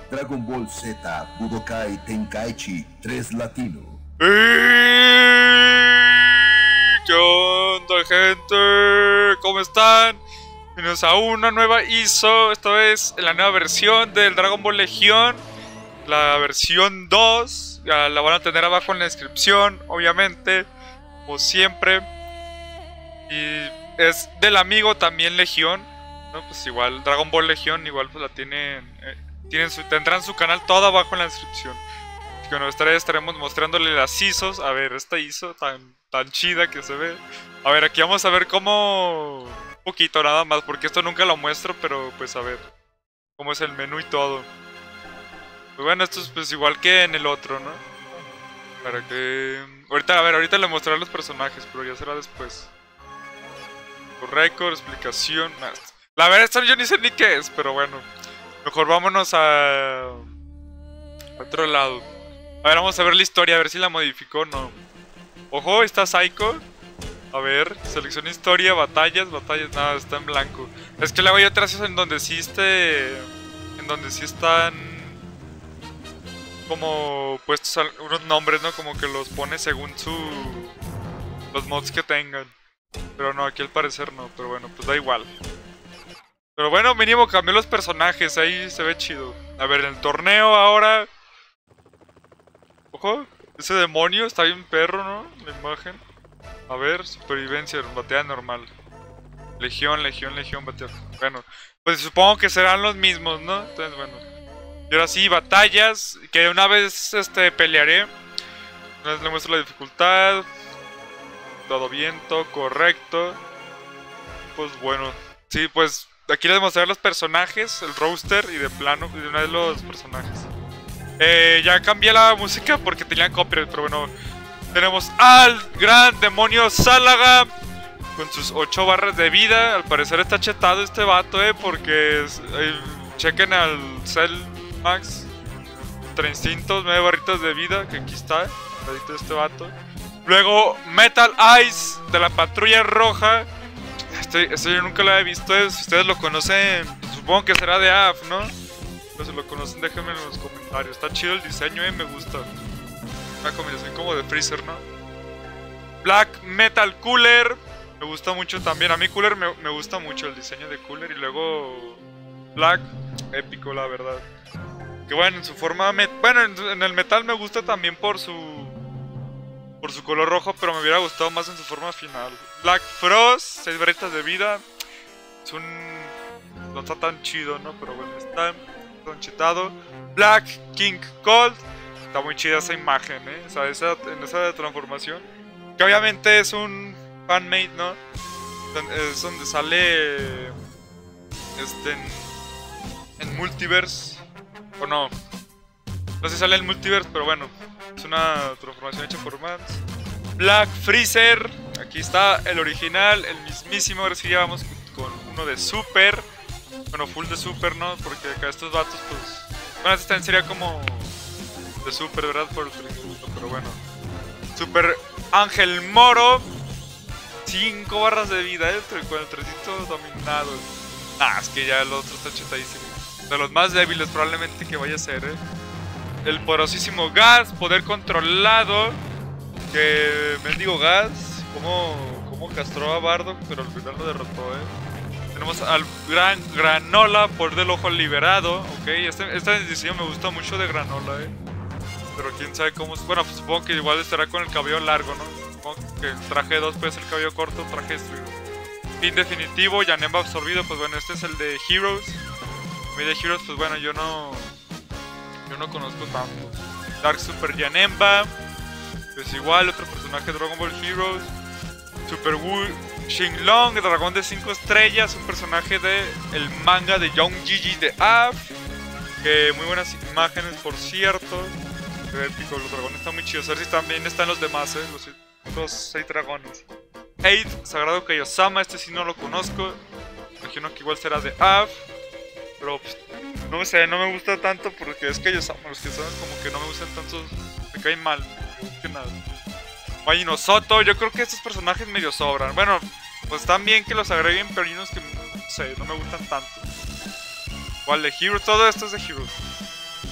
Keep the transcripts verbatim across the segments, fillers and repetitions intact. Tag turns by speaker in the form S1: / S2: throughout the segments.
S1: Dragon Ball Z Budokai Tenkaichi tres Latino.
S2: ¿Qué onda, gente? ¿Cómo están? Bienvenidos a una nueva I S O. Esta vez en la nueva versión del Dragon Ball Legión, la versión dos. Ya la van a tener abajo en la descripción, obviamente, como siempre. Y es del amigo también Legión, ¿no? Pues igual Dragon Ball Legión, igual pues la tienen, eh, tienen su, tendrán su canal todo abajo en la descripción. Así que bueno, esta vez estaremos mostrándole las I S Os. A ver, esta I S O tan, tan chida que se ve. A ver, aquí vamos a ver cómo... Un poquito nada más, porque esto nunca lo muestro, pero pues a ver cómo es el menú y todo. Pues bueno, esto es pues igual que en el otro, ¿no? Para que... Ahorita, a ver, ahorita le mostraré los personajes, pero ya será después. Récord, explicación. La verdad, esto yo ni sé ni qué es, pero bueno. Mejor vámonos a... a otro lado. A ver, vamos a ver la historia, a ver si la modificó o no. Ojo, está Psycho. A ver, selecciona historia, batallas, batallas, nada, está en blanco. Es que luego hay otras en donde sí este... En donde sí están... Como puestos unos nombres, ¿no? Como que los pone según su... Los mods que tengan. Pero no, aquí al parecer no, pero bueno, pues da igual. Pero bueno, mínimo cambió los personajes, ahí se ve chido. A ver, en el torneo ahora... Ojo, ese demonio está bien perro, ¿no? La imagen. A ver, supervivencia, batalla normal. Legión, legión, legión, batalla. Bueno, pues supongo que serán los mismos, ¿no? Entonces, bueno. Y ahora sí, batallas, que una vez este pelearé. Una vez le muestro la dificultad. Todo bien, todo correcto. Pues bueno. Sí, pues aquí les mostraré los personajes, el roster y de plano, de una vez los personajes. Eh, ya cambié la música porque tenían copyright, pero bueno. Tenemos al gran demonio Salaga con sus ocho barras de vida. Al parecer está chetado este vato, eh, porque es, eh, chequen al Cell Max. Ultra instintos, nueve barritas de vida, que aquí está, al ladito de este vato. Luego Metal Ice de la Patrulla Roja. Este, este yo nunca lo había visto. Si ustedes lo conocen, supongo que será de A F, ¿no? Pero si lo conocen, déjenme en los comentarios. Está chido el diseño, eh, me gusta. Una combinación como de Freezer, ¿no? Black Metal Cooler. Me gusta mucho también. A mí Cooler me, me gusta mucho el diseño de Cooler. Y luego Black, épico la verdad. Que bueno, en su forma... Bueno, en, en el metal me gusta también por su... Por su color rojo, pero me hubiera gustado más en su forma final. Black Frost, seis barritas de vida. Es un... No está tan chido, ¿no? Pero bueno, está tan chetado. Black King Cold. Está muy chida esa imagen, ¿eh? O sea, esa, en esa transformación. Que obviamente es un fanmade, ¿no? Es donde sale... Este... En, en Multiverse. O no. No sé si sale en Multiverse, pero bueno. Es una transformación hecha por Mans. Black Freezer. Aquí está el original, el mismísimo. Ahora sí ya vamos con uno de Super. Bueno, full de Super, ¿no? Porque acá estos vatos, pues... Bueno, este también sería como... De Super, ¿verdad? Por el tributo, pero bueno. Super Ángel Moro. cinco barras de vida, ¿eh? Con el tresito dominado. Ah, es que ya el otro está chetadísimo. De los más débiles probablemente que vaya a ser, ¿eh? El poderosísimo Gas, poder controlado. Que mendigo Gas. Como, como castró a Bardock, pero al final lo derrotó, eh. Tenemos al gran Granola, poder del ojo liberado. Ok, este, este diseño me gusta mucho de Granola, eh. Pero quién sabe cómo. Bueno, pues supongo que igual estará con el cabello largo, ¿no? Supongo que el traje dos puede ser cabello corto, traje destruido. Fin definitivo, Janemba absorbido. Pues bueno, este es el de Heroes. A mí de Heroes, pues bueno, yo no. Yo no conozco tanto. Dark Super Janemba. Pues igual, otro personaje de Dragon Ball Heroes. Super Wu Shinlong, el dragón de cinco estrellas. Un personaje de el manga de Young Gigi de A F. Que muy buenas imágenes, por cierto. Qué épico, los dragones están muy chidos. A ver si también están los demás, eh. Los otros seis dragones. Eight, Sagrado Kaiosama. Este sí no lo conozco. Imagino que igual será de A F. Pero pues, no sé, no me gusta tanto porque es que ellos los que son como que no me gustan tanto, me caen mal, que nada. Majin Soto, yo creo que estos personajes medio sobran. Bueno, pues están bien que los agreguen, pero hay unos que no sé, no me gustan tanto. Igual de Heroes, todo esto es de Heroes.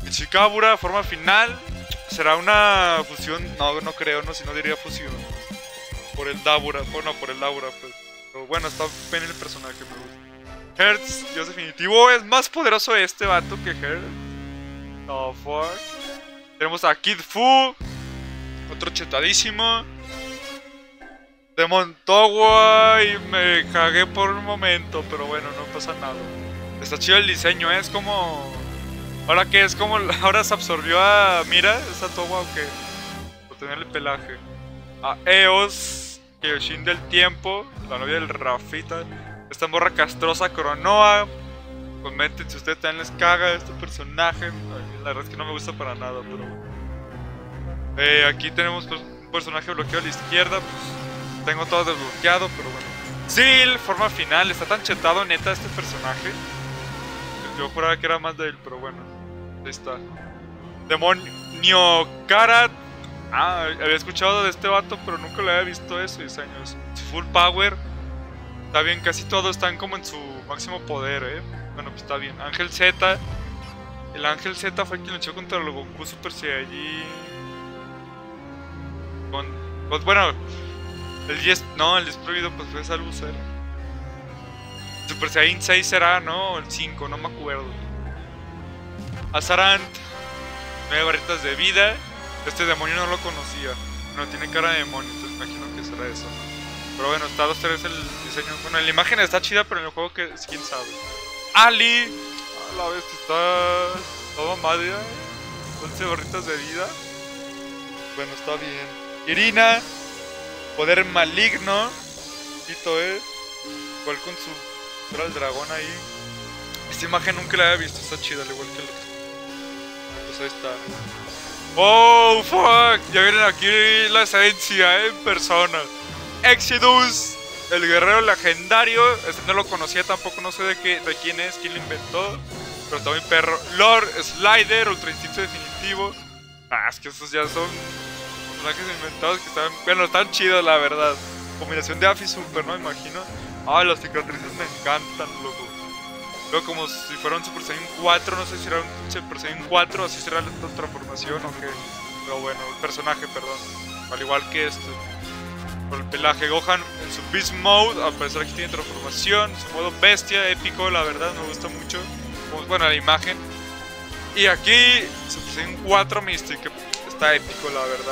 S2: Ichikabura, forma final. Será una fusión. No, no creo, no, si no diría fusión. Por el Dabura, bueno, por el Dabura, pues. Pero bueno, está bien el personaje, me gusta. Hertz, Dios definitivo. Es más poderoso este vato que Hertz. Oh, fuck. Tenemos a Kid Fu. Otro chetadísimo. Demon Towa. Y me cagué por un momento, pero bueno, no pasa nada. Está chido el diseño, ¿eh? Es como... Ahora que es como... Ahora se absorbió a... Mira, esa Towa o qué. Por tener el pelaje. A Eos, Kyoshin del tiempo. La novia del Rafita. Esta morra castrosa, Cronoa. Comenten si ustedes también les caga este personaje. Ay, la verdad es que no me gusta para nada, pero... Eh, aquí tenemos pues, un personaje bloqueado a la izquierda. Pues, tengo todo desbloqueado, pero bueno. Seal, forma final. Está tan chetado neta este personaje. Yo juraba que era más de él, pero bueno. Ahí está. Demonio Karat. Ah, había escuchado de este vato, pero nunca lo había visto ese diseño. Es full power. Está bien, casi todos están como en su máximo poder, eh. Bueno, pues está bien. Ángel Z. El Ángel Z fue quien luchó contra el Goku Super Saiyajin. Con, pues bueno, el diez, no, el diez prohibido pues fue esa loser. Super Saiyan seis será, ¿no? O el cinco, no me acuerdo. Azarant, nueve barritas de vida. Este demonio no lo conocía. No, tiene cara de demonio, entonces imagino que será eso. Pero bueno, está dos tres el diseño. Bueno, la imagen está chida, pero en el juego que quién sabe. Ali, a la vez está toda madre. once barritas de vida. Bueno, está bien. Irina, poder maligno. Tito, eh. Igual con su... Era el dragón ahí. Esta imagen nunca la había visto, está chida, al igual que el otro. Pues ahí está. Oh, fuck. Ya vienen aquí la esencia, eh, en persona. Exodus, el guerrero legendario. Este no lo conocía tampoco, no sé de qué, de quién es, quién lo inventó. Pero está muy perro. Lord Slider, ultra instinto definitivo. Ah, es que estos ya son personajes inventados que están... Bueno, están chidos, la verdad. Combinación de A F I Super, ¿no? Imagino. Ah, las cicatrices me encantan, loco. Luego como si fuera un Super Saiyan cuatro, no sé si era un Super Saiyan cuatro, así será la transformación o qué. Pero bueno, el personaje, perdón. Al igual que este. Por el pelaje Gohan en su Beast Mode, al parecer aquí tiene transformación. Su modo bestia, épico, la verdad, me gusta mucho. Bueno, la imagen. Y aquí, Super Saiyan cuatro Mystic, que está épico, la verdad.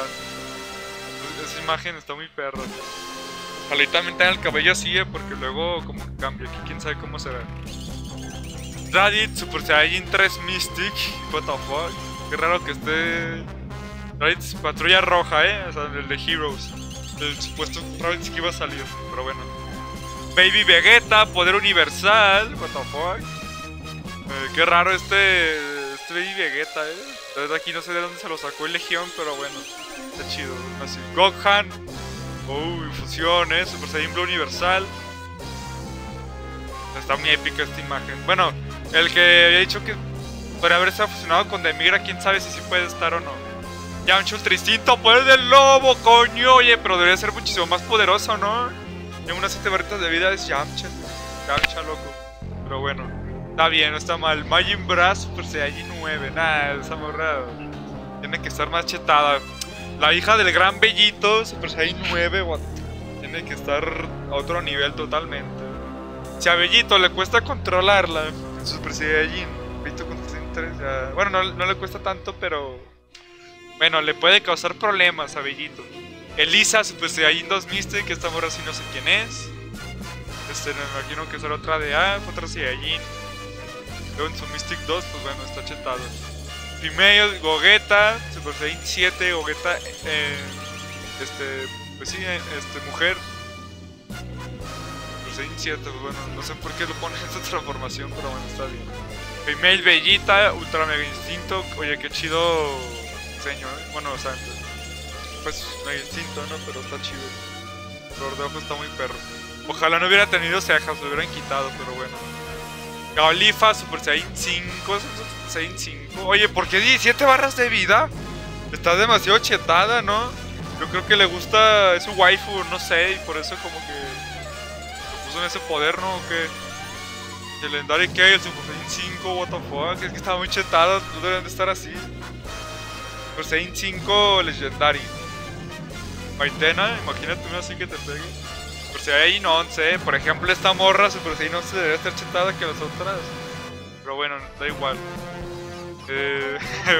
S2: Esa imagen está muy perra. Ojalá y también tenga el cabello así, eh, porque luego como que cambia. Aquí quién sabe cómo será. Raditz, Super Saiyan tres Mystic. What the fuck. Qué raro que esté... Raditz, patrulla roja, eh. O sea, el de Heroes. El supuesto Raditz que iba a salir. Pero bueno. Baby Vegeta, poder universal. What the fuck. Eh, qué raro este... Este Baby Vegeta, eh. Desde aquí no sé de dónde se lo sacó el Legión, pero bueno. Está chido. Así. Gohan. Uy, fusión, eh. Super Saiyan Blue universal. Está muy épica esta imagen. Bueno, el que había dicho que podría haberse fusionado con Demigra, quién sabe si sí puede estar o no. Yamcha Ultra Instinto, poder del lobo, coño. Oye, pero debería ser muchísimo más poderoso, ¿no? Tiene unas siete barritas de vida, es Yamcha. Yamcha, loco. Pero bueno, está bien, no está mal. Majin Buu Super Saiyan nueve. Nah, esa morra tiene que estar más chetada. La hija del gran Bellito, Super Saiyan nueve, what? Tiene que estar a otro nivel totalmente. Si a Bellito le cuesta controlarla, Super Saiyajin, Bellito con tres, ya... Bueno, no, no le cuesta tanto, pero... Bueno, le puede causar problemas a Bellito. Elisa, Super Saiyajin dos Mystic, esta morra sí no sé quién es. Este, me imagino que será otra de A, otra Saiyajin. Luego en su Mystic dos, pues bueno, está chetado. Female, Gogeta, Super Saiyan siete, Gogeta, eh, este, pues sí, este, mujer. Super Saiyan siete, pues bueno, no sé por qué lo ponen en esta transformación, pero bueno, está bien. Female, Bellita, Ultra Mega Instinto, oye, qué chido diseño, ¿eh? Bueno, o sea, pues Mega Instinto, ¿no? Pero está chido. El color de ojo está muy perro. Ojalá no hubiera tenido cejas, lo hubieran quitado, pero bueno. Califa, Super Saiyan cinco, Super Saiyan cinco. Oye, ¿por qué diecisiete barras de vida? Está demasiado chetada, ¿no? Yo creo que le gusta, es su waifu, no sé, y por eso como que lo puso en ese poder, ¿no? ¿O qué? El Legendary K, el Super Saiyan cinco, what the fuck. Es que estaba muy chetado, no deberían de estar así. Super Saiyan cinco Legendary. Maitena, imagínate una así que te pegue. Super Saiyan once, por ejemplo, esta morra Super Saiyan once debería estar chetada que las otras. Pero bueno, da igual. Eh,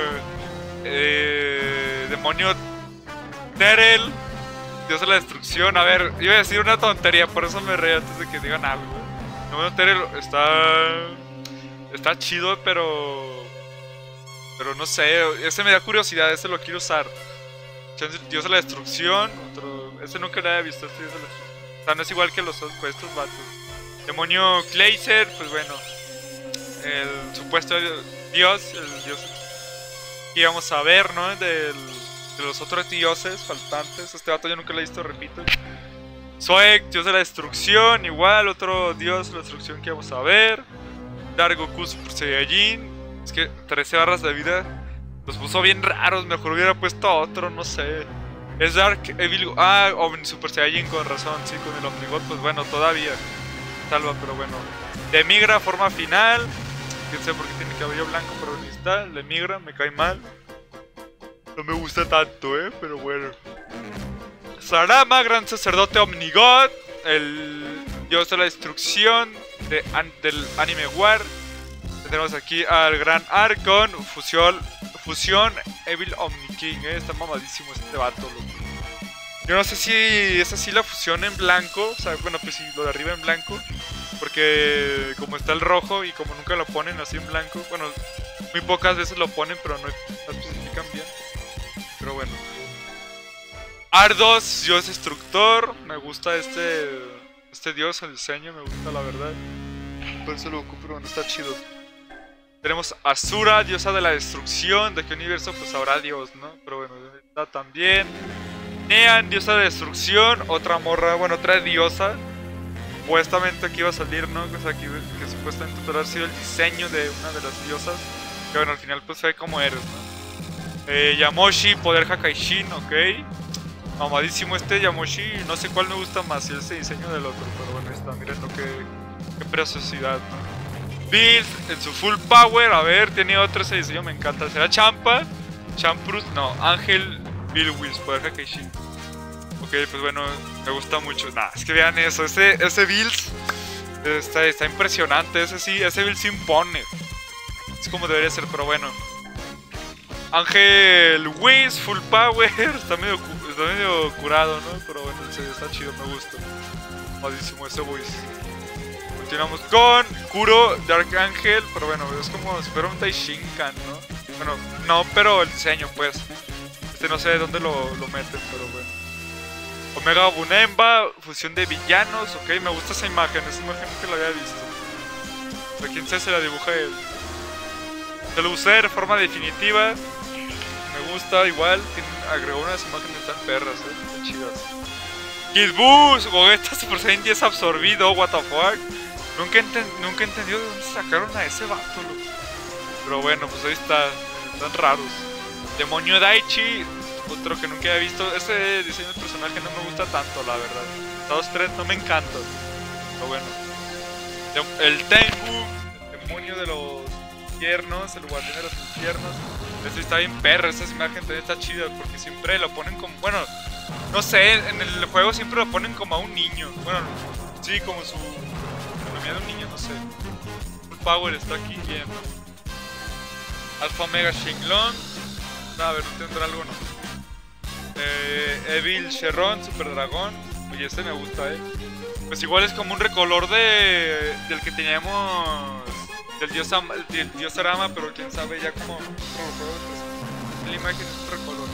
S2: eh, demonio Terel, Dios de la destrucción. A ver, iba a decir una tontería, por eso me reí antes de que digan algo. Demonio Terel está. Está chido, pero. Pero no sé, ese me da curiosidad, ese lo quiero usar. Dios de la destrucción, otro. Ese nunca lo había visto, este Dios de la destrucción. O sea, no es igual que los pues, estos vatos. Demonio Glazer, pues bueno. El supuesto dios, el dios que íbamos a ver, ¿no? Del, de los otros dioses faltantes. Este vato yo nunca lo he visto, repito. Zoek, dios de la destrucción, igual, otro dios de la destrucción que íbamos a ver. Dark Goku Super Saiyajin. Es que trece barras de vida los puso bien raros, mejor hubiera puesto a otro, no sé. Es Dark Evil. Ah, Omni Super Saiyajin, con razón, sí, con el Omnigot, pues bueno, todavía salva, pero bueno. De migra, forma final. Quién sé por qué tiene cabello blanco, pero ni está. Le migra, me cae mal. No me gusta tanto, eh, pero bueno. Sarama, gran sacerdote Omnigod. El dios de la destrucción de, an, del anime War. Tenemos aquí al gran Archon. Fusión, fusión Evil Omni King, eh. Está mamadísimo este vato, loco. Yo no sé si es así la fusión en blanco. O sea, bueno, pues si lo de arriba en blanco. Porque como está el rojo y como nunca lo ponen así en blanco, bueno, muy pocas veces lo ponen, pero no especifican bien. Pero bueno. Ardos, dios destructor. Me gusta este este dios, el diseño, me gusta la verdad. Por eso lo ocupo, pero bueno, está chido. Tenemos Asura, diosa de la destrucción. ¿De qué universo? Pues habrá dios, ¿no? Pero bueno, está también. Nean, diosa de destrucción. Otra morra, bueno, otra diosa. Supuestamente aquí iba a salir, ¿no? O sea, que, que supuestamente podría haber sido el diseño de una de las diosas. Que bueno, al final pues fue como eres, ¿no? Eh, Yamoshi, poder Hakaishin, ok. Mamadísimo este Yamoshi. No sé cuál me gusta más, si ese diseño del otro. Pero bueno, ahí está, miren lo que... Qué preciosidad, ¿no? Bills en su full power. A ver, tiene otro ese diseño, me encanta. ¿Será Champa? Champrus, no, Ángel Bilwis, poder Hakaishin. Ok, pues bueno, me gusta mucho. Nah, es que vean eso, ese, ese Bills está, está impresionante. Ese sí, ese Bills se impone. Es como debería ser, pero bueno. Ángel Whis, full power. Está medio, está medio curado, ¿no? Pero bueno, ese está chido, me gusta. Padísimo ese Whis. Continuamos con Kuro, Dark Angel. Pero bueno, es como si fuera un Taishinkan, ¿no? Bueno, no, pero el diseño, pues. Este no sé de dónde lo, lo meten, pero bueno. Omega Bunemba, fusión de villanos. Ok, me gusta esa imagen, esa imagen que la había visto. ¿De quién sé se la dibuja él? Telucer, forma definitiva. Me gusta igual, tiene, agregó unas imágenes tan perras, eh, tan chidas. Kid Buu, Gogeta Super Saiyan diez absorbido, what the fuck. Nunca, enten, nunca he entendido de dónde sacaron a ese vato, loco. Pero bueno, pues ahí está, están raros. Demonio Daichi, otro que nunca había visto. Ese diseño de personaje no me gusta tanto, la verdad. Los tres no me encantan. Pero bueno. El Tengu, el demonio de los infiernos, el guardián de los infiernos. Este está bien perro, esta imagen también está chida porque siempre lo ponen como... Bueno, no sé, en el juego siempre lo ponen como a un niño. Bueno, sí, como su... Economía de un niño, no sé. Full Power está aquí bien. Alpha Omega Shenlong. A ver, tendrá algo, no. Eh, Evil Sherron, Super Dragón. Oye, este me gusta, eh. Pues igual es como un recolor de del que teníamos del dios, del dios Arama, pero quién sabe ya como la imagen es un recolor.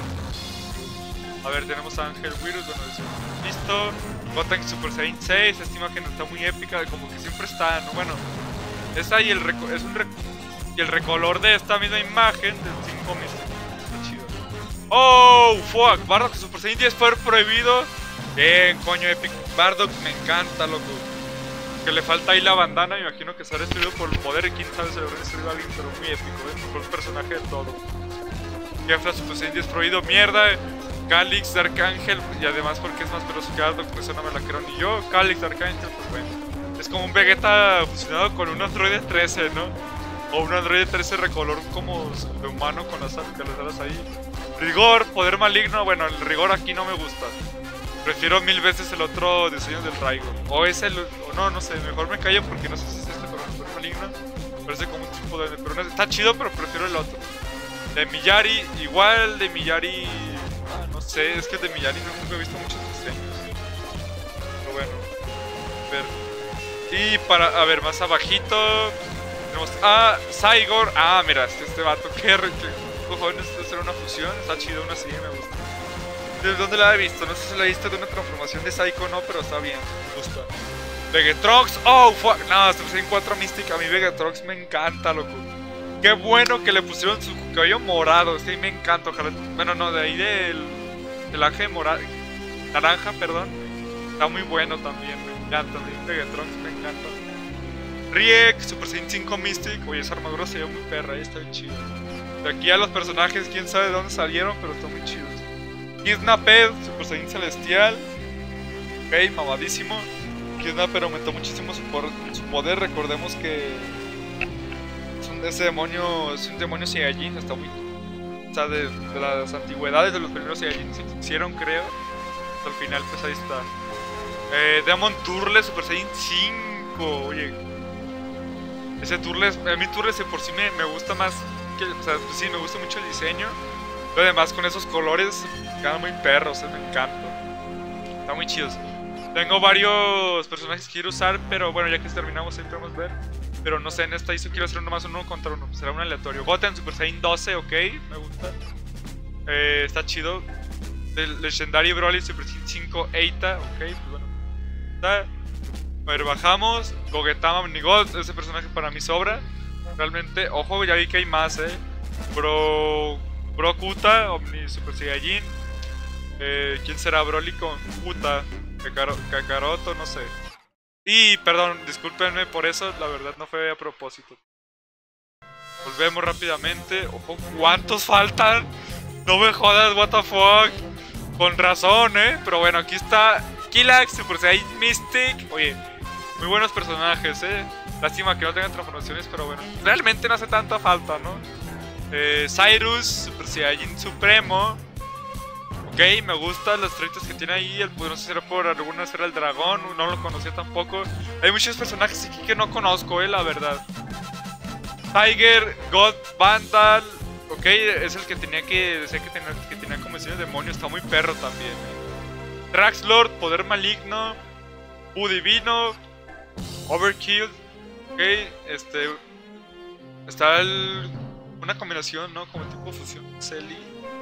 S2: A ver, tenemos a Ángel Virus, bueno, eso listo. Goten Super Saiyan seis, esta imagen está muy épica, como que siempre está, ¿no? Bueno, esa y el reco es un rec y el recolor de esta misma imagen del cinco Mystic. Está chido. Oh, fuck, Bardock Super Saiyan diez poder prohibido. Bien, coño, Epic Bardock, me encanta, loco. Que le falta ahí la bandana, me imagino que se habrá destruido por el poder y quién sabe si le habrá destruido a alguien, pero muy épico, ¿eh? Mejor personaje de todo. Kefla Super Saiyan diez prohibido, mierda. Calix, Dark Angel, y además porque es más veloz que Bardock, por eso no me la creo ni yo. Calix, Dark Angel, pues bueno. Es como un Vegeta fusionado con un Android trece, ¿no? O un Android trece recolor como de humano con las, con las alas ahí. Rigor, poder maligno. Bueno, el rigor aquí no me gusta. Prefiero mil veces el otro diseño del Raigo. O es el... O no, no sé. Mejor me callo porque no sé si es este, pero el poder maligno parece como un tipo de... Pero no, está chido, pero prefiero el otro. De Miyari, igual de Miyari... Ah, no sé, es que de Miyari nunca he visto muchos diseños. Pero bueno. A ver. Y para... A ver, más abajito... Tenemos a Saigor. Ah, mira, este, este vato. ¿Qué, qué cojones de hacer una fusión? Está chido, una así, me gusta. ¿De dónde la he visto? No sé si la he visto de una transformación de Psycho o no, pero está bien, me gusta. Vegetrox, oh fuck, no, Super Saiyan cuatro Mystic, a mí Vegetrox me encanta, loco. Qué bueno que le pusieron su cabello morado, sí, me encanta, ojalá. Bueno, no, de ahí del pelaje morado, naranja, perdón. Está muy bueno también, me encanta, a mí Vegetrox me encanta. Riek, Super Saiyan cinco Mystic, oye, esa armadura se ve muy perra, ahí está bien chido. De aquí a los personajes, quién sabe de dónde salieron, pero están muy chidos. Kidnapped, Super Saiyan Celestial. Ok, mamadísimo. Kidnapped aumentó muchísimo su, por, su poder. Recordemos que es un, ese demonio es un demonio Saiyajin. Está muy... O sea, de, de las antigüedades de los primeros Saiyajin se hicieron, creo. Hasta el final, pues ahí está. Eh, Demon Turles, Super Saiyan cinco. Oye, ese Turles, a mí Turles de por sí me, me gusta más que, o sea, pues sí, me gusta mucho el diseño. Pero además con esos colores quedan muy perros, eh, me encanta. Están muy chidos. Tengo varios personajes que quiero usar, pero bueno, ya que terminamos ahí podemos ver. Pero no sé, en esta hizo quiero hacer nomás uno contra uno, será un aleatorio. Goten, Super Saiyan doce, ok, me gusta. Eh, está chido. El Legendary Broly, Super Saiyan cinco, Eita, ok, pues bueno. Está. A ver, bajamos. Gogetama Omnigod, ese personaje para mí sobra. Realmente, ojo, ya vi que hay más, eh. Bro... Bro Kuta, Omni Super Saiyajin. Eh, ¿Quién será Broly con Kuta? Kakaro, Kakaroto, no sé. Y, perdón, discúlpenme por eso, la verdad no fue a propósito. Volvemos rápidamente. Ojo, ¿cuántos faltan? No me jodas, what the fuck. Con razón, eh. Pero bueno, aquí está Killax, Super Saiyan Mystic. Oye, muy buenos personajes, eh. Lástima que no tengan transformaciones, pero bueno. Realmente no hace tanta falta, ¿no? Eh, Cyrus, Super Saiyajin Supremo. Ok, me gustan las estrellitas que tiene ahí. El, no sé si será por alguna esfera del dragón. No lo conocía tampoco. Hay muchos personajes aquí que no conozco, eh, la verdad. Tiger, God, Vandal. Ok, es el que tenía que decía que tenía, que tenía como ese demonio. Está muy perro también. Draxlord, Poder Maligno. Bu Divino. Overkill. Ok, este. Está el. Una combinación, ¿no? Como tipo fusión Celi.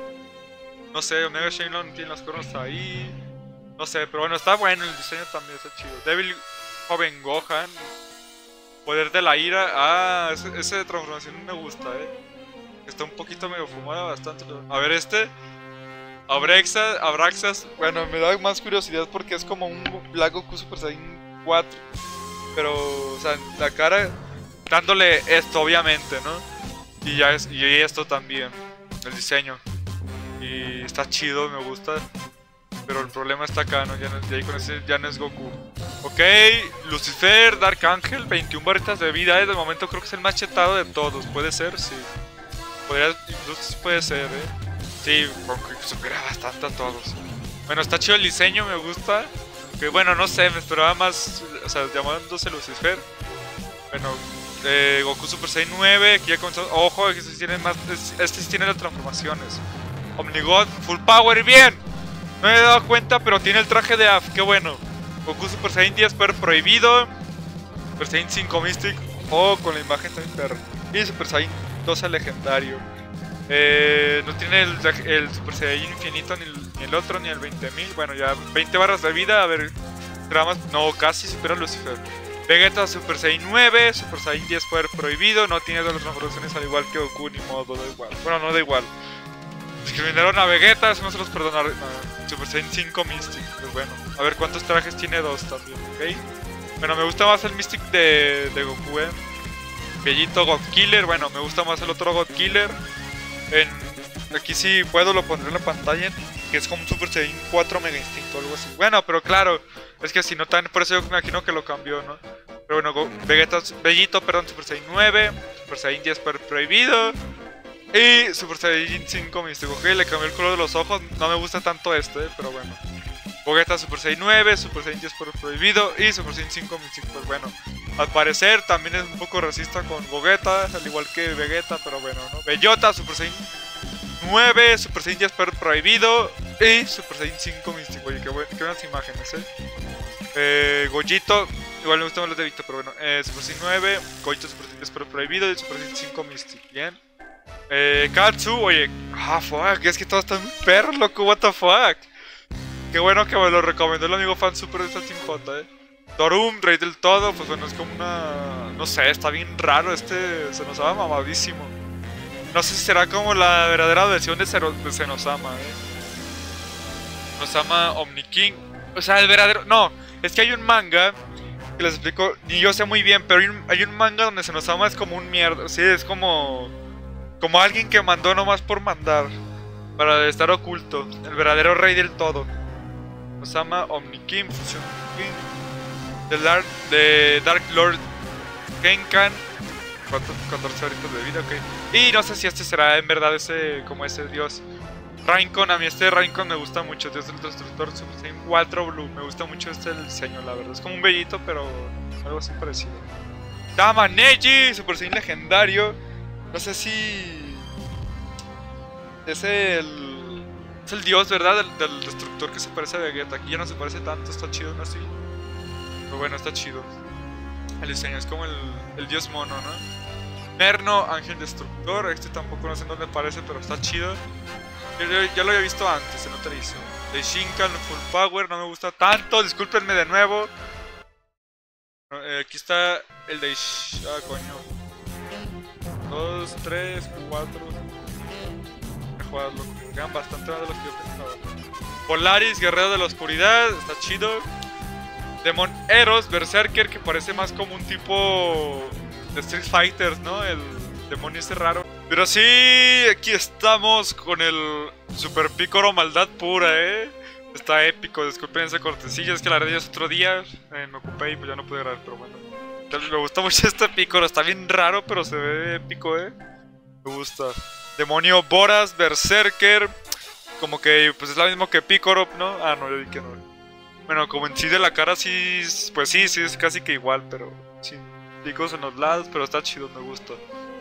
S2: No sé, Omega Shenlong tiene los cuernos ahí. No sé, pero bueno, está bueno. El diseño también está chido. Devil Joven Gohan. Poder de la ira. Ah, ese, ese de transformación me gusta, eh. Está un poquito medio fumada, bastante. A ver, este. Abraxas, Abraxas. Bueno, me da más curiosidad porque es como un Black Goku Super Saiyan cuatro. Pero, o sea, la cara dándole esto, obviamente, ¿no? Y ya es, y esto también, el diseño. Y está chido, me gusta. Pero el problema está acá, ¿no? Ya, no, ya con ese ya no es Goku. Ok, Lucifer, Dark Angel, veintiuna barritas de vida, ¿eh? De momento creo que es el más chetado de todos. ¿Puede ser? Sí. Podría, incluso puede ser, ¿eh? Sí, porque supera bastante a todos. Bueno, está chido el diseño, me gusta. Que bueno, no sé, me esperaba más, o sea, llamándose Lucifer. Bueno, eh, Goku Super Saiyan nueve, aquí ya comenzó. Ojo, que este sí tiene más, este sí tiene las transformaciones. Omnigod, Full Power, bien. No me he dado cuenta, pero tiene el traje de A F, qué bueno. Goku Super Saiyan diez, Poder Prohibido. Super Saiyan cinco Mystic. Oh, con la imagen también perro. Y Super Saiyan doce Legendario. Eh, no tiene el, el Super Saiyan infinito, ni el, ni el otro, ni el veinte mil. Bueno, ya veinte barras de vida. A ver, dramas. No, casi supera a Lucifer. Vegeta Super Saiyan nueve, Super Saiyan diez Poder Prohibido. No tiene todas las transformaciones al igual que Goku, ni modo, da igual. Bueno, no da igual. Discriminaron a Vegeta, eso no se los perdonaron. No, Super Saiyan cinco Mystic, pues bueno. A ver cuántos trajes tiene, dos también, ¿ok? Bueno, me gusta más el Mystic de, de Goku, eh. Bellito God Killer, bueno, me gusta más el otro God Killer. En, aquí sí puedo lo pondré en la pantalla, que es como un Super Saiyan cuatro Mega Instinto o algo así. Bueno, pero claro, es que si no tan, por eso yo me imagino que lo cambió, ¿no? Pero bueno, Go Vegeta, Bellito, perdón, Super Saiyan nueve, Super Saiyan diez per prohibido. Y Super Saiyan cinco místico. Ok, le cambió el color de los ojos. No me gusta tanto este, eh, pero bueno. Gogeta Super Saiyan nueve, Super Saiyan diez por prohibido y Super Saiyan cinco místico. Pues bueno, al parecer también es un poco racista con Gogeta, al igual que Vegeta, pero bueno, ¿no? Bellota, Super Saiyan nueve, Super Saiyan diez por prohibido y Super Saiyan cinco místico. Oye, qué, buen, qué buenas imágenes, eh. eh Gollito, igual me gustan más los de Vita, pero bueno. Eh, Super Saiyan nueve, Gollito Super Saiyan diez por prohibido y Super Saiyan cinco místico. Bien. Eh, Katsu, oye, ah, fuck, es que todo está muy perro, loco, what the fuck. Qué bueno que me lo recomendó el amigo fan super de esta Team J, eh. Dorum, Rey del Todo, pues bueno, es como una... No sé, está bien raro este Zenosama, mamadísimo. No sé si será como la verdadera versión de, Zero, de Zenosama, eh. Zenosama Omni King. O sea, el verdadero... No, es que hay un manga que les explico, ni yo sé muy bien, pero hay un, hay un manga donde Zenosama es como un mierda. Sí, es como... Como alguien que mandó nomás por mandar, para estar oculto. El verdadero Rey del Todo. Osama, Omni King, Fusion King, The Dark, de Dark Lord Genkan, catorce horitas de vida, ok. Y no sé si este será en verdad ese, como ese dios. Raincon, a mí este Raincon me gusta mucho, Dios del Destructor, Super Saiyan cuatro Blue, me gusta mucho este el diseño, la verdad. Es como un bellito, pero algo así parecido. Dama Neji, Super Saiyan legendario. No sé si... Es el... Es el dios, ¿verdad? Del, del destructor que se parece a Vegeta. Aquí ya no se parece tanto, está chido, ¿no? Así. Pero bueno, está chido. El diseño es como el, el dios mono, ¿no? Merno, Ángel Destructor. Este tampoco no sé en dónde parece, pero está chido. Yo, yo, ya lo había visto antes, en otra edición. De Shinkan, Full Power, no me gusta tanto. Discúlpenme de nuevo. Eh, aquí está el de... Ah, coño. Dos, tres, cuatro... Jugadas, loco. Quedan bastante más de los que yo pensaba. Polaris, Guerrero de la Oscuridad, está chido. Demon Eros, Berserker, que parece más como un tipo de Street Fighters, ¿no? El demonio ese raro. Pero sí, aquí estamos con el Super Piccolo maldad pura, ¿eh? Está épico, disculpen esa cortesilla, es que la verdad ya es otro día. Eh, me ocupé y pues ya no pude grabar, pero bueno. Me gusta mucho este Piccolo, está bien raro, pero se ve épico, ¿eh? Me gusta. Demonio Boras, Berserker. Como que pues es lo mismo que Piccolo, ¿no? Ah, no, yo dije que no. Bueno, como en sí de la cara sí, pues sí, sí es casi que igual, pero sí, picos en los lados, pero está chido, me gusta.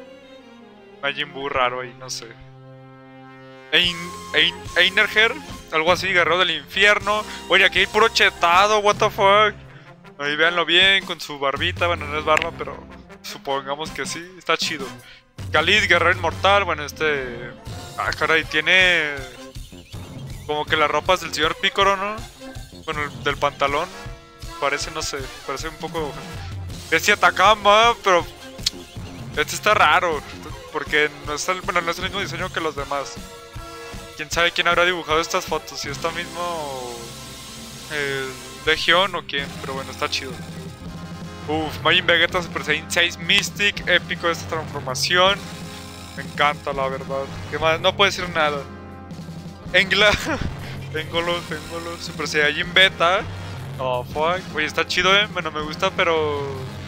S2: Majin Buu raro ahí, no sé. Ein, Ein, Einerger, algo así, Guerrero del Infierno. Oye, aquí hay puro chetado, what the fuck. Ahí véanlo bien, con su barbita, bueno, no es barba, pero supongamos que sí, está chido. Khalid, Guerrero Inmortal, bueno, este... Ah, caray, tiene... Como que las ropas del señor Piccolo, ¿no? Bueno, el del pantalón. Parece, no sé, parece un poco... Bestia Takama, pero... Este está raro, porque no es el, bueno, no es el mismo diseño que los demás. Quién sabe quién habrá dibujado estas fotos, si está mismo... Eh, Legión o quién, pero bueno, está chido. Uff, Majin Vegeta Super Saiyan seis Mystic, épico esta transformación. Me encanta, la verdad. ¿Qué más? No puedo decir nada. Engla, Engolo, Engolo, Super Saiyan Beta. Oh, fuck. Oye, está chido, eh. Bueno, me gusta, pero...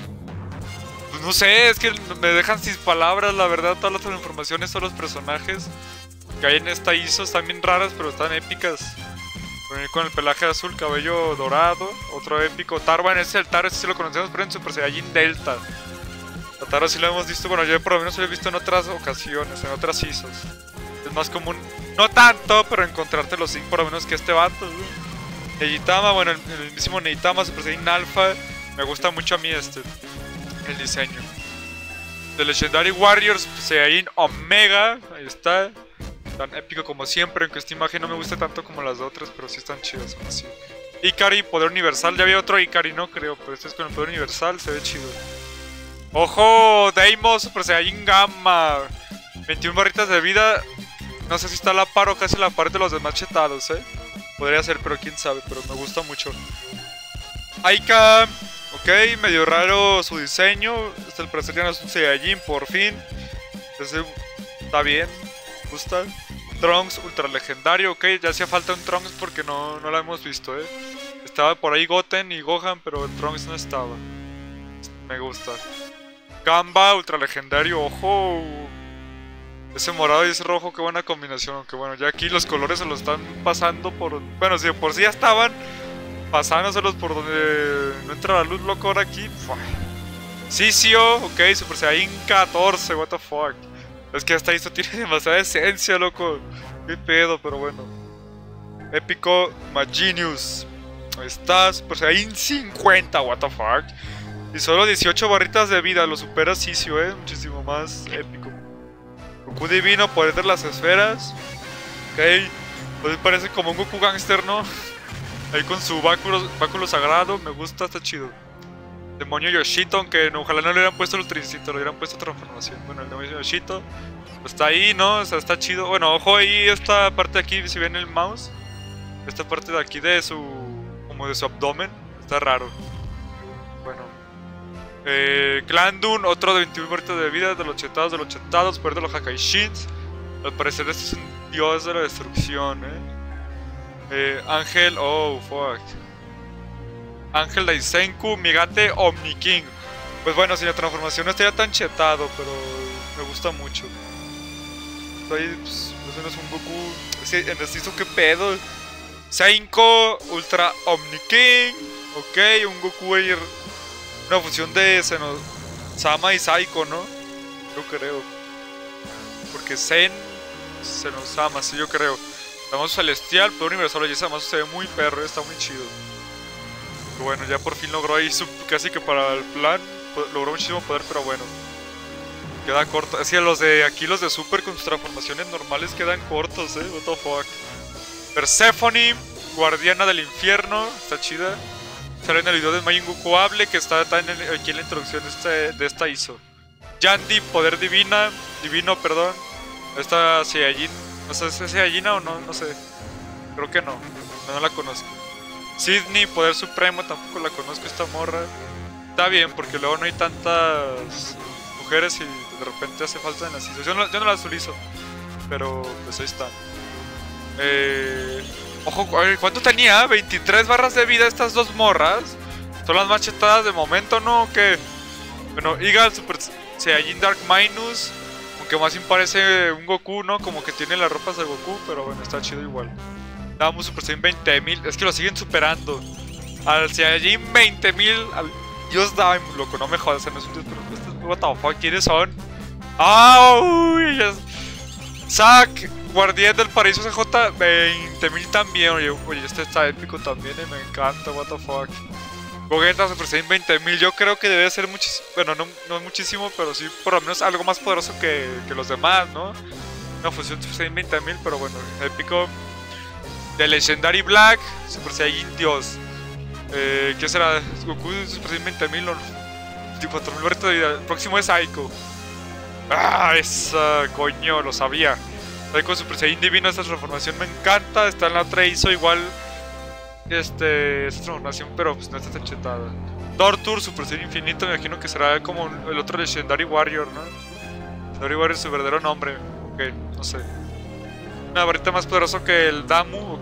S2: Pues no sé, es que me dejan sin palabras, la verdad. Todas las transformaciones, todos los personajes que hay en esta I S O están bien raras, pero están épicas. Con el pelaje azul, cabello dorado. Otro épico. Tarban, ese es el Taro, ese sí lo conocemos, pero en Super Saiyajin Delta. A Taro sí lo hemos visto, bueno, yo por lo menos lo he visto en otras ocasiones, en otras I S Os. Es más común, no tanto, pero encontrártelo sí, por lo menos que este vato. Neitama, bueno, el, el mismísimo Neitama, Super Saiyan Alpha. Me gusta mucho a mí este, el diseño. The Legendary Warriors, Super Saiyajin Omega, ahí está. Tan épico como siempre, aunque esta imagen no me gusta tanto como las otras, pero sí están chidas, son así. Ikari, poder universal, ya había otro Ikari, no creo, pero este es con el poder universal, se ve chido. ¡Ojo! Deimos, Super Saiyajin Gamma. veintiuna barritas de vida, no sé si está a la par o casi a la par de los demás chetados, eh. Podría ser, pero quién sabe, pero me gusta mucho. Aika, ok, medio raro su diseño, este el parecer ya no es un Saiyajin, por fin. Ese está bien, me gusta. Trunks, ultra legendario, ok, ya hacía falta un Trunks porque no, no la hemos visto, eh. Estaba por ahí Goten y Gohan, pero el Trunks no estaba. Me gusta. Gamba, ultra legendario, ojo. Ese morado y ese rojo, qué buena combinación. Aunque bueno, ya aquí los colores se los están pasando por... Bueno, si por sí ya estaban pasándoselos por donde no entra la luz, loco, ahora aquí. Sisio, ok, Super Saiyan catorce, what the fuck. Es que hasta esto tiene demasiada esencia, loco. Qué pedo, pero bueno. Épico Maginius. Ahí está, Super Saiyan cincuenta, what the fuck. Y solo dieciocho barritas de vida, lo supera Sisio, eh. Muchísimo más épico. Goku divino, poder de las esferas. Ok, pues parece como un Goku gangster, ¿no? Ahí con su báculo, báculo sagrado, me gusta, está chido. Demonio Yoshito, aunque no, ojalá no le hubieran puesto el Ultracito, le hubieran puesto transformación. Bueno, el demonio Yoshito pues está ahí, ¿no? O sea, está chido. Bueno, ojo ahí, esta parte de aquí, si ven el mouse. Esta parte de aquí de su... como de su abdomen. Está raro. Bueno. Eh, Glandun, otro de veintiún muertes de vida, de los chetados, de los chetados, poder de los Hakaishins. Al parecer este es un dios de la destrucción, eh. eh Ángel, oh, fuck. Ángel Daisenku, Migate, Omni King. Pues bueno, si la transformación no estaría tan chetado, pero me gusta mucho. Ahí, pues, eso no es un Goku. Ese, en este hizo qué pedo. cinco, Ultra Omni King. Ok, un Goku ahí. Una fusión de Seno, Sama y Saiko, ¿no? Yo creo. Porque Zen, Senosama, sí, yo creo. Estamos celestial, poder universal. Y ese además se ve muy perro, está muy chido. Bueno, ya por fin logró ahí su, casi que para el plan, logró muchísimo poder, pero bueno, queda corto. Es que los de aquí, los de Super con sus transformaciones normales quedan cortos, eh, what the fuck. Persephone, guardiana del infierno, está chida. Sale en el video de Majin Goku Hable, que está en el, aquí en la introducción de, este, de esta I S O. Yandy, poder divina, divino, perdón. Esta Saiyajin, no sé, ¿es Saiyajina o no? No sé, creo que no, no, no la conozco. Sydney, poder supremo, tampoco la conozco esta morra. Está bien, porque luego no hay tantas mujeres y de repente hace falta en las I S O. Yo no, yo no las utilizo, pero pues ahí están. Eh, ojo, a ver, ¿cuánto tenía? veintitrés barras de vida estas dos morras. Son las más chetadas de momento, ¿no? ¿O qué? Bueno, Eagle, Super Saiyajin Dark Minus. Aunque más bien parece un Goku, ¿no? Como que tiene las ropas de Goku, pero bueno, está chido igual. Damos Super Saiyan veinte mil, es que lo siguen superando. Al Saiyajin veinte mil, al Dios Dime, loco, no me jodas, no es un dios, pero estos, what the fuck, ¿quiénes son? ¡Ah! Uy, yes. Zack, guardián del paraíso C J, veinte mil también, oye, oye, este está épico también, eh, me encanta, what the fuck. Gogeta, Super Saiyan veinte mil, yo creo que debe ser muchísimo, bueno, no, no muchísimo, pero sí por lo menos algo más poderoso que, que los demás, ¿no? Una fusión Super Saiyan veinte mil, pero bueno, épico. De Legendary Black, Super Saiyan Dios. Eh, ¿Qué será? Goku Super Saiyan veinte mil o veinticuatro mil barritas de vida. El próximo es Aiko. Ah, esa coño, lo sabía. Aiko Super Saiyan Divino, esta transformación me encanta. Está en la otra I S O igual. Este, esta transformación, pero pues no está tan chetada. Torture, Super Saiyan Infinito, me imagino que será como el otro Legendary Warrior, ¿no? Legendary Warrior es su verdadero nombre. Ok, no sé. Una barrita más poderoso que el Damu, ok.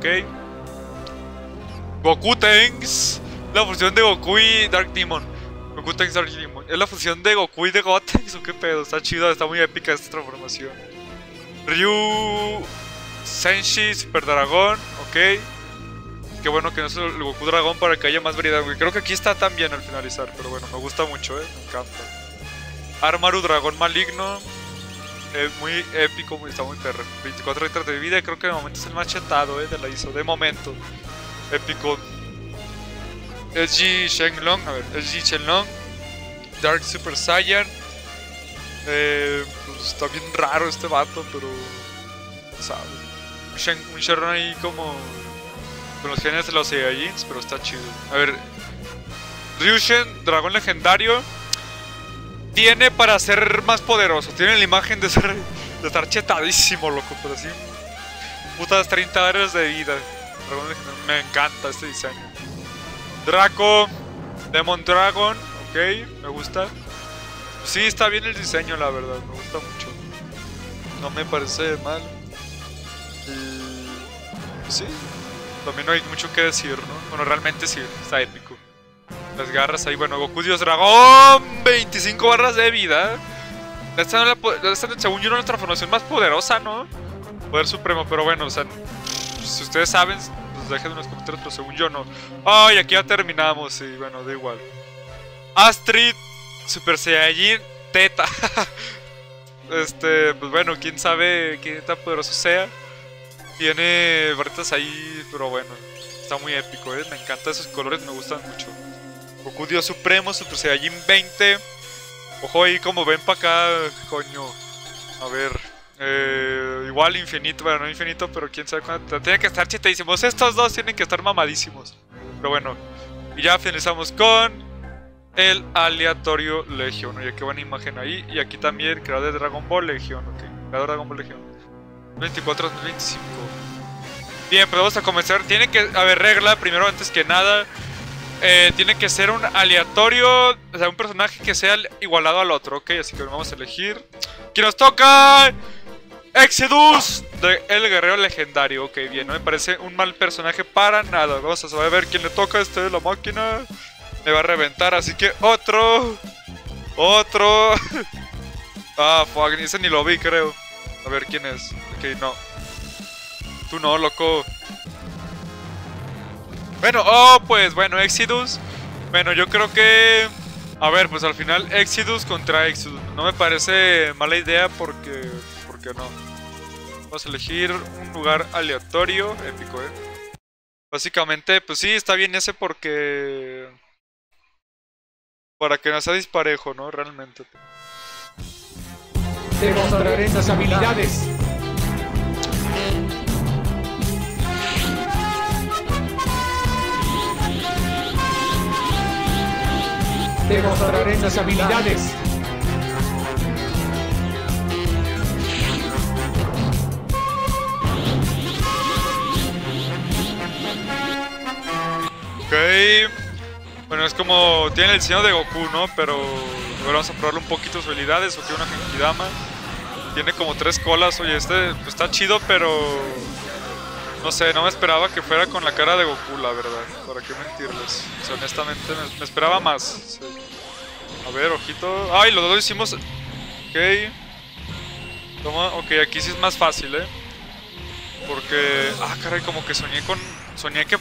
S2: Goku Tenks, la fusión de Goku y Dark Demon. Goku Tenks Dark Demon. Es la fusión de Goku y de Gotenks, o qué pedo. Está chido, está muy épica esta transformación. Ryu Senshi, Super Dragón, ok. Qué bueno que no es el Goku Dragón para que haya más variedad, güey. Creo que aquí está también al finalizar, pero bueno, me gusta mucho, eh. Me encanta. Armaru Dragón Maligno. Es muy épico, está muy perro. veinticuatro litros de vida, creo que de momento es el más chetado, eh, de la I S O. De momento. Épico. S G Shenlong, a ver, S G Shenlong. Dark Super Saiyan. Eh, pues está bien raro este vato, pero... ¿sabe? Shen, un Shenron ahí como... con los genes de los Saiyajins, pero está chido. A ver... Ryushen, dragón legendario. Tiene para ser más poderoso. Tiene la imagen de ser... de estar chetadísimo, loco, pero así... putas treinta áreas de vida. Dragón legendario. Me encanta este diseño. Draco. Demon Dragon. Ok, me gusta. Sí, está bien el diseño, la verdad. Me gusta mucho. No me parece mal. Y... sí. También no hay mucho que decir, ¿no? Bueno, realmente sí, está épico. Las garras ahí, bueno, Goku Dios Dragón, veinticinco barras de vida. Esta, no la, esta según yo, no es la transformación más poderosa, ¿no? Poder supremo, pero bueno, o sea, si ustedes saben, pues dejen en los comentarios, pero según yo no. Ay, aquí ya terminamos, y bueno, da igual. Astrid, Super Saiyajin, Teta. Este, pues bueno, quién sabe qué tan poderoso sea. Tiene barritas ahí, pero bueno, está muy épico, ¿eh? Me encantan esos colores, me gustan mucho. Goku Dios Supremo, Super Saiyajin veinte. Ojo ahí como ven para acá, coño. A ver, eh, igual infinito, bueno, no infinito, pero quién sabe cuánto. Tiene que estar chetadísimos, estos dos tienen que estar mamadísimos. Pero bueno, y ya finalizamos con el aleatorio Legion. Oye, qué buena imagen ahí. Y aquí también, creador de Dragon Ball Legion, ok. Creador de Dragon Ball Legion veinticuatro dos mil veinticinco. Bien, pues vamos a comenzar. Tiene que haber regla, primero, antes que nada. Eh, tiene que ser un aleatorio, o sea, un personaje que sea igualado al otro, ok. Así que vamos a elegir. ¡Aquí nos toca! Exodus, de El Guerrero Legendario. Ok, bien, no me parece un mal personaje para nada. Vamos a saber quién le toca. Este de la máquina me va a reventar, así que otro. Otro. Ah, fuck, ese ni lo vi, creo. A ver, ¿quién es? Ok, no. Tú no, loco. Bueno, oh, pues, bueno, Exodus. Bueno, yo creo que... A ver, pues al final Exodus contra Exodus. No me parece mala idea porque... ¿Por qué no? Vamos a elegir un lugar aleatorio. Épico, eh. Básicamente, pues sí, está bien ese porque... Para que no sea disparejo, ¿no? Realmente.
S3: Te mostraré esas habilidades. Te mostraré esas habilidades.
S2: Ok. Bueno, es como... Tiene el diseño de Goku, ¿no? Pero... Ahora vamos a probarle un poquito sus habilidades. O tiene una Genkidama. Tiene como tres colas. Oye, este pues, está chido, pero... No sé, no me esperaba que fuera con la cara de Goku, la verdad. ¿Para qué mentirles? O sea, honestamente me, me esperaba más. Sí. A ver, ojito. ¡Ay! Los dos lo hicimos. Ok. Toma. Ok, aquí sí es más fácil, ¿eh? Porque... Ah, caray, como que soñé con... Soñé que...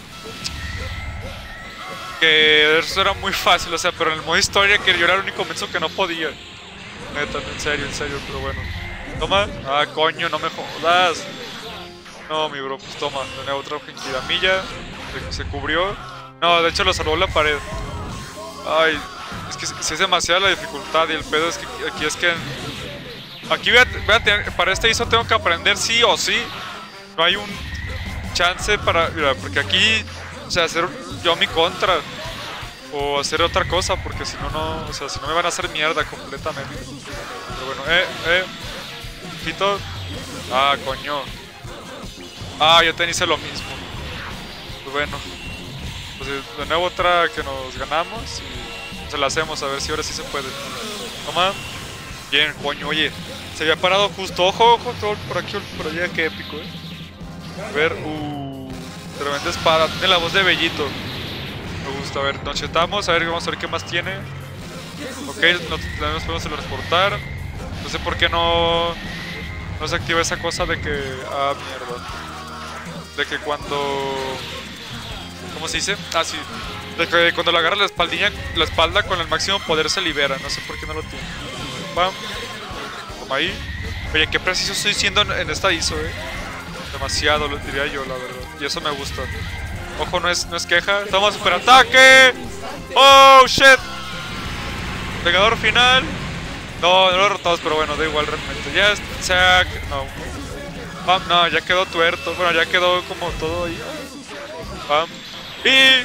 S2: Que eso era muy fácil, o sea, pero en el modo historia que yo era el único menso que no podía. Neta, en serio, en serio, pero bueno. Toma. Ah, coño, no me jodas. No, mi bro, pues toma. Tenía otra Genkidamilla. Se, se cubrió. No, de hecho lo salvó la pared. Ay, es que si es demasiada la dificultad. Y el pedo es que aquí es que... Aquí voy a, voy a tener... Para este I S O tengo que aprender sí o sí. No hay un chance para... Mira, porque aquí... O sea, hacer yo a mi contra. O hacer otra cosa, porque si no, no... O sea, si no me van a hacer mierda completamente. Pero bueno, eh, eh. Quito. Ah, coño. Ah, yo te hice lo mismo. Pues bueno. Pues de nuevo otra que nos ganamos. Y se la hacemos, a ver si ahora sí se puede. Toma. Bien, coño, oye. Se había parado justo. Ojo, ojo, todo por aquí, por allá. Qué épico, eh. A ver, uh... Tremenda espada, tiene la voz de Bellito. Me gusta, a ver, nos chetamos, a ver, vamos a ver qué más tiene. Ok, no, no nos podemos transportar. No sé por qué no... No se activa esa cosa de que... Ah, mierda. De que cuando... ¿Cómo se dice? Ah, sí. De que cuando le agarra la espaldilla, la espalda con el máximo poder se libera. No sé por qué no lo tiene. Pam. Toma ahí. Oye, qué preciso estoy siendo en esta I S O, eh. Demasiado, lo diría yo, la verdad. Y eso me gusta. Ojo, no es, no es queja. Toma super ataque. Oh, shit. Pegador final. No, no lo derrotamos, pero bueno, da igual realmente. Ya es... Sac. No. Pam, no, ya quedó tuerto. Bueno, ya quedó como todo ahí. Pam. Y...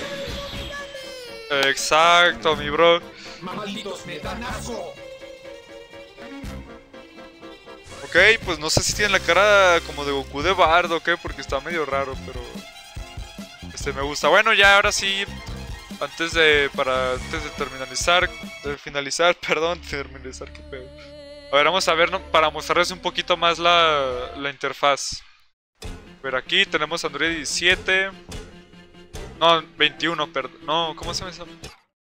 S2: Exacto, mi bro.
S3: Malditos me dan asco.
S2: Ok, pues no sé si tiene la cara como de Goku de Bardo, ok, porque está medio raro, pero... Este, me gusta. Bueno, ya ahora sí, antes de... Para... Antes de terminalizar... De finalizar, perdón, terminalizar, qué pedo. A ver, vamos a ver, ¿no? Para mostrarles un poquito más la... La interfaz. A ver, aquí tenemos Android diecisiete... No, veintiuno, perdón. No, ¿cómo se me llama?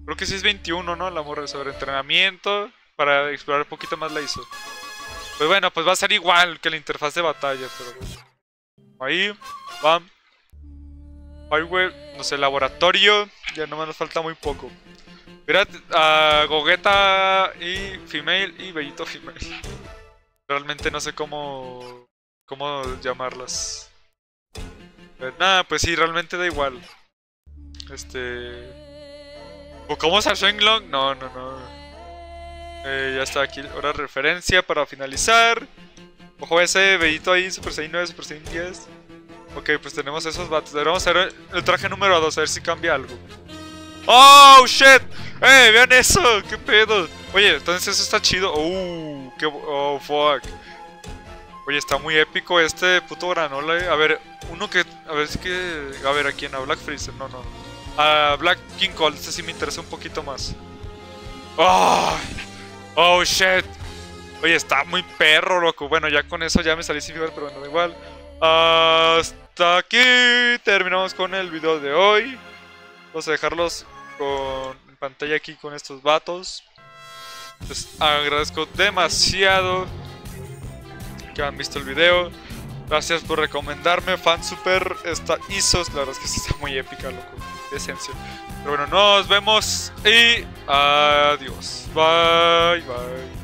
S2: Creo que sí es veintiuno, ¿no? La morra sobre entrenamiento. Para explorar un poquito más la hizo. Pues bueno, pues va a ser igual que la interfaz de batalla, pero bueno. Ahí, bam. Fireware, no sé, laboratorio. Ya nomás nos falta muy poco. Mira, a Gogeta y Female y Bellito Female. Realmente no sé cómo. cómo llamarlas. Pero nada, pues sí, realmente da igual. Este. ¿O cómo es a Shenlong? No, no, no. Eh, ya está aquí, ahora referencia para finalizar. Ojo ese, Bellito ahí, Super Saiyan nueve, Super Saiyan diez. Ok, pues tenemos esos vatos. Vamos a ver el traje número dos, a ver si cambia algo. ¡Oh, shit! ¡Eh, vean eso! ¡Qué pedo! Oye, entonces eso está chido. ¡Uh! ¡Qué... oh, fuck! Oye, está muy épico este puto granola, eh. A ver, uno que... A ver, es que... A ver, ¿a quién? ¿A Black Freezer? No, no. A Black King Cole, este sí me interesa un poquito más. ¡Oh! ¡Oh, shit! Oye, está muy perro, loco. Bueno, ya con eso ya me salí sin figuras, pero bueno, da igual. Hasta aquí terminamos con el video de hoy. Vamos a dejarlos con en pantalla aquí con estos vatos. Les agradezco demasiado que han visto el video. Gracias por recomendarme. Fan super esta Isos. La verdad es que sí está muy épica, loco. De esencia. Pero bueno, nos vemos y adiós. Bye, bye.